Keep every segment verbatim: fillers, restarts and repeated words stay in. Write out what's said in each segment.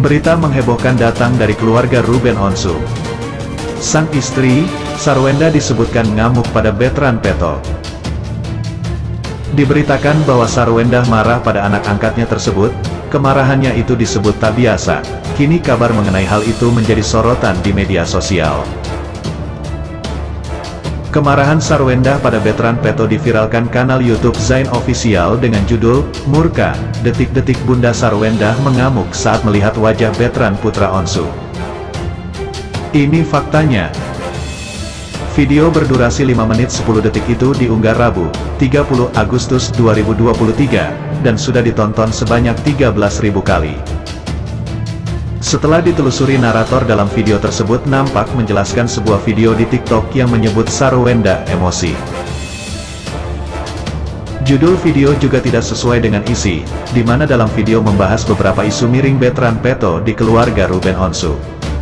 Berita menghebohkan datang dari keluarga Ruben Onsu. Sang istri, Sarwenda, disebutkan ngamuk pada Bertrand Peto. Diberitakan bahwa Sarwenda marah pada anak angkatnya tersebut. Kemarahannya itu disebut tak biasa. Kini kabar mengenai hal itu menjadi sorotan di media sosial. Kemarahan Sarwenda pada Bertrand Peto diviralkan kanal YouTube Zain Official dengan judul "Murka, Detik-detik Bunda Sarwenda mengamuk saat melihat wajah Bertrand putra Onsu." Ini faktanya. Video berdurasi lima menit sepuluh detik itu diunggah Rabu, tiga puluh Agustus dua ribu dua puluh tiga, dan sudah ditonton sebanyak tiga belas ribu kali. Setelah ditelusuri, narator dalam video tersebut nampak menjelaskan sebuah video di TikTok yang menyebut Sarwenda emosi. Judul video juga tidak sesuai dengan isi, di mana dalam video membahas beberapa isu miring Bertrand Peto di keluarga Ruben Onsu.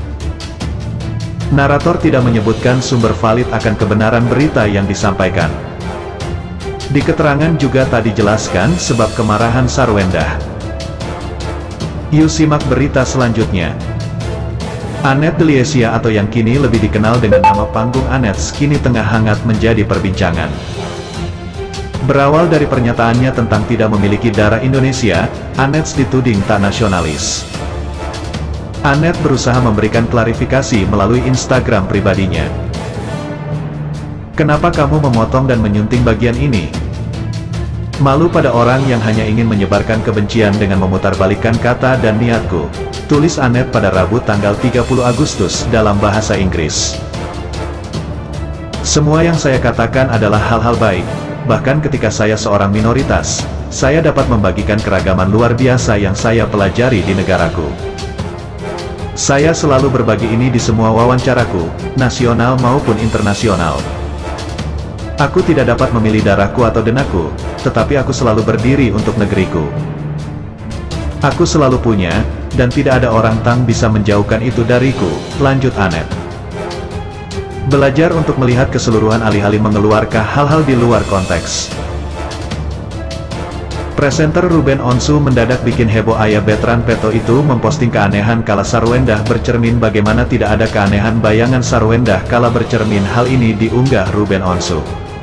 Narator tidak menyebutkan sumber valid akan kebenaran berita yang disampaikan. Di keterangan juga tak dijelaskan sebab kemarahan Sarwenda. Yuk simak berita selanjutnya. Annette Deliesia atau yang kini lebih dikenal dengan nama panggung Annette kini tengah hangat menjadi perbincangan. Berawal dari pernyataannya tentang tidak memiliki darah Indonesia, Annette dituding tak nasionalis. Annette berusaha memberikan klarifikasi melalui Instagram pribadinya. "Kenapa kamu memotong dan menyunting bagian ini? Malu pada orang yang hanya ingin menyebarkan kebencian dengan memutarbalikkan kata dan niatku," tulis Annette pada Rabu tanggal tiga puluh Agustus dalam bahasa Inggris. "Semua yang saya katakan adalah hal-hal baik, bahkan ketika saya seorang minoritas, saya dapat membagikan keragaman luar biasa yang saya pelajari di negaraku. Saya selalu berbagi ini di semua wawancaraku, nasional maupun internasional. Aku tidak dapat memilih darahku atau denaku, tetapi aku selalu berdiri untuk negeriku. Aku selalu punya, dan tidak ada orang tang bisa menjauhkan itu dariku," lanjut Annette. Belajar untuk melihat keseluruhan alih-alih mengeluarkan hal-hal di luar konteks. Presenter Ruben Onsu mendadak bikin heboh. Ayah Bertrand Peto itu memposting keanehan kala Sarwenda bercermin. Bagaimana tidak ada keanehan bayangan Sarwenda kala bercermin? Hal ini diunggah Ruben Onsu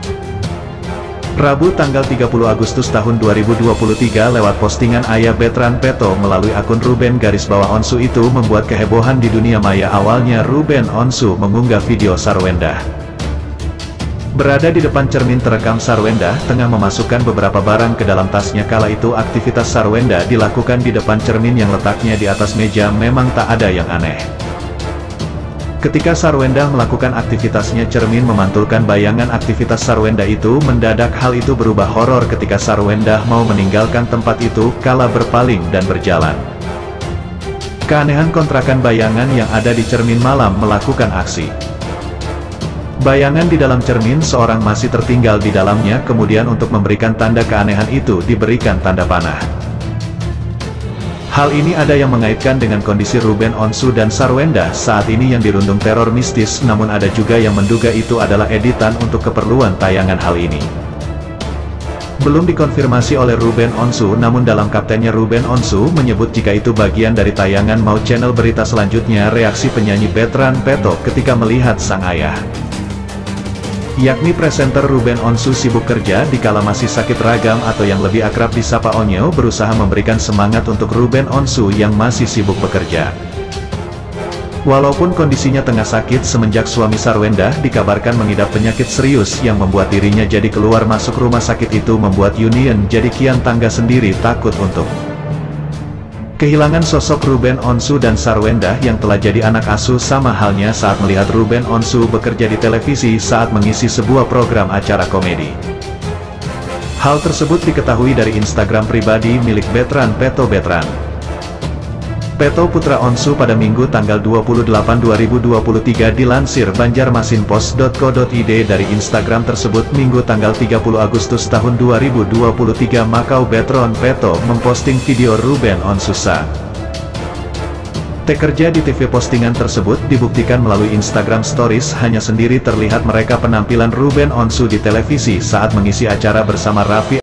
Rabu tanggal tiga puluh Agustus tahun dua ribu dua puluh tiga lewat postingan ayah Bertrand Peto melalui akun Ruben garis bawah Onsu itu membuat kehebohan di dunia maya. Awalnya Ruben Onsu mengunggah video Sarwenda berada di depan cermin terekam Sarwenda tengah memasukkan beberapa barang ke dalam tasnya. Kala itu aktivitas Sarwenda dilakukan di depan cermin yang letaknya di atas meja. Memang tak ada yang aneh. Ketika Sarwenda melakukan aktivitasnya, cermin memantulkan bayangan aktivitas Sarwenda itu. Mendadak hal itu berubah horor ketika Sarwenda mau meninggalkan tempat itu kala berpaling dan berjalan. Keanehan kontrakan bayangan yang ada di cermin malam melakukan aksi. Bayangan di dalam cermin seorang masih tertinggal di dalamnya. Kemudian untuk memberikan tanda keanehan itu diberikan tanda panah. Hal ini ada yang mengaitkan dengan kondisi Ruben Onsu dan Sarwenda saat ini yang dirundung teror mistis, namun ada juga yang menduga itu adalah editan untuk keperluan tayangan hal ini. Belum dikonfirmasi oleh Ruben Onsu, namun dalam kaptennya Ruben Onsu menyebut jika itu bagian dari tayangan mau channel berita selanjutnya. Reaksi penyanyi Bertrand Peto ketika melihat sang ayah, yakni presenter Ruben Onsu, sibuk kerja dikala masih sakit ragam atau yang lebih akrab disapa Onyo, berusaha memberikan semangat untuk Ruben Onsu yang masih sibuk bekerja. Walaupun kondisinya tengah sakit semenjak suami Sarwenda dikabarkan mengidap penyakit serius yang membuat dirinya jadi keluar masuk rumah sakit, itu membuat Union jadi kian tangga sendiri takut untuk kehilangan sosok Ruben Onsu dan Sarwenda yang telah jadi anak asuh. Sama halnya saat melihat Ruben Onsu bekerja di televisi saat mengisi sebuah program acara komedi. Hal tersebut diketahui dari Instagram pribadi milik Bertrand Peto. Bertrand Peto putra Onsu pada Minggu tanggal dua puluh delapan Desember dua ribu dua puluh tiga dilansir banjarmasinpost titik co titik id dari Instagram tersebut. Minggu tanggal tiga puluh Agustus tahun dua ribu dua puluh tiga Makau Bertrand Peto memposting video Ruben Onsu saat kerja di T V. Postingan tersebut dibuktikan melalui Instagram Stories. Hanya sendiri terlihat mereka penampilan Ruben Onsu di televisi saat mengisi acara bersama Raffi